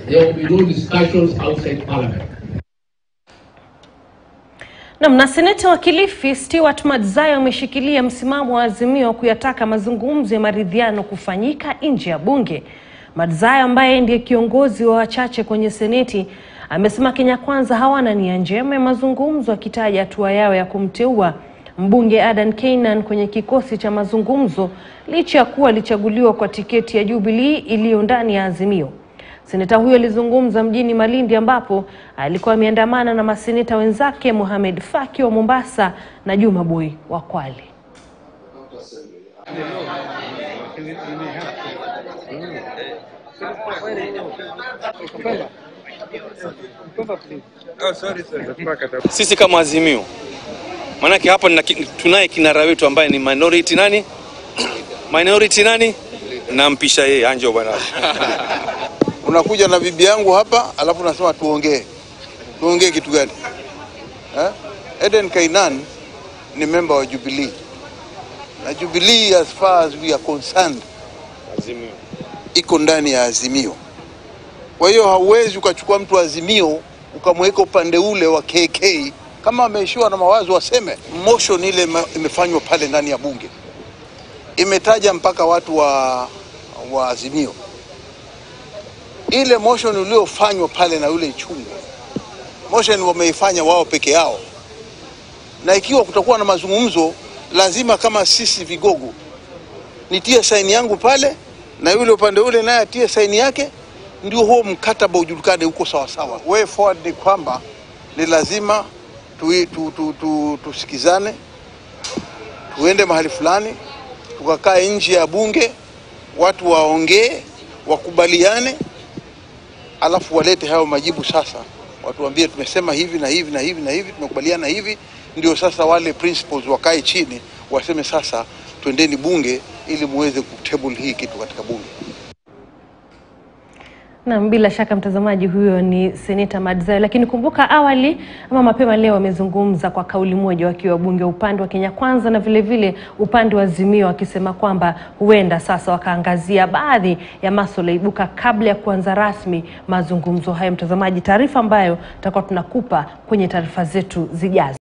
There will be no discussions outside Parliament. Na Seneta wa Kilifi Stewart Madzayo ameshikilia msimamo wa Azimio kuyataka mazungumzo ya maridhiano kufanyika nje ya bunge. Madzayo ambaye ndiye kiongozi wa wachache kwenye Seneti amesema Kenya Kwanza hawana nia njema ya mazungumzo, akitaja hatua yao ya kumteua mbunge Adan Keynan kwenye kikosi cha mazungumzo licha ya kuwa alichaguliwa kwa tiketi ya Jubilee iliyo ndani ya Azimio. Seneta huyo alizungumza mjini Malindi ambapo alikuwa ameandamana na maseneta wenzake Mohamed Faki wa Mombasa na Juma Boy wa Kwale. Sisi kama Azimio, manake hapa tunaye kinara wetu ambaye ni minority nani? Minority nani? Nampisha yeye Anjo bwana. Unakuja na bibi yangu hapa alafu unasema tuongee. Tuongee kitu gani? Adan Keynan ni member wa Jubilee. Na Jubilee, as far as we are concerned, Azimio iko ndani ya Azimio. Kwa hiyo hauwezi ukachukua mtu Azimio ukamweka upande ule wa KK kama ameishiwa na mawazo waseme. Motion ile imefanywa pale ndani ya bunge, imetaja mpaka watu wa Azimio. Ile motion uliofanywa pale na yule Ichungu, motion wameifanya wao peke yao. Na ikiwa kutakuwa na mazungumzo, lazima kama sisi vigogo nitie saini yangu pale na yule upande ule naye atie saini yake, ndio huo mkataba ujulikane uko sawa sawa. Way forward ni kwamba ni lazima tusikizane, tuende mahali fulani, tukakae nje ya bunge, watu waongee, wakubaliane, alafu walete hayo majibu sasa. Watu waambie tumesema hivi na hivi na hivi na hivi, tumekubaliana hivi, ndio sasa wale principals wakae chini waseme sasa twendeni bunge ili muweze kutable hii kitu katika bunge. Na bila shaka mtazamaji, huyo ni Seneta Madzayo, lakini kumbuka awali ama mapema leo wamezungumza kwa kauli moja wakiwa bunge upande wa Kenya Kwanza na vile vile upande wa Azimio, wakisema kwamba huenda sasa wakaangazia baadhi ya masuala ibuka kabla ya kuanza rasmi mazungumzo hayo. Mtazamaji, taarifa ambayo tutakuwa tunakupa kwenye taarifa zetu zijazo.